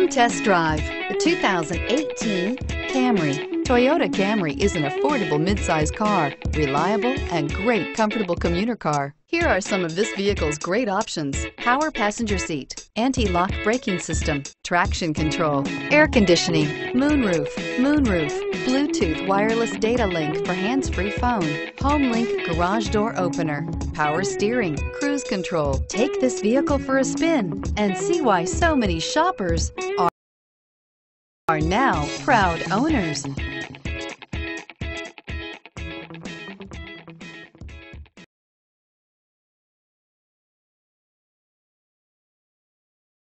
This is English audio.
Come test drive the 2018 Camry. Toyota Camry is an affordable midsize car, reliable and great comfortable commuter car. Here are some of this vehicle's great options: power passenger seat, anti-lock braking system, traction control, air conditioning, moonroof, Bluetooth wireless data link for hands-free phone, home link garage door opener, power steering, cruise control. Take this vehicle for a spin and see why so many shoppers are now proud owners.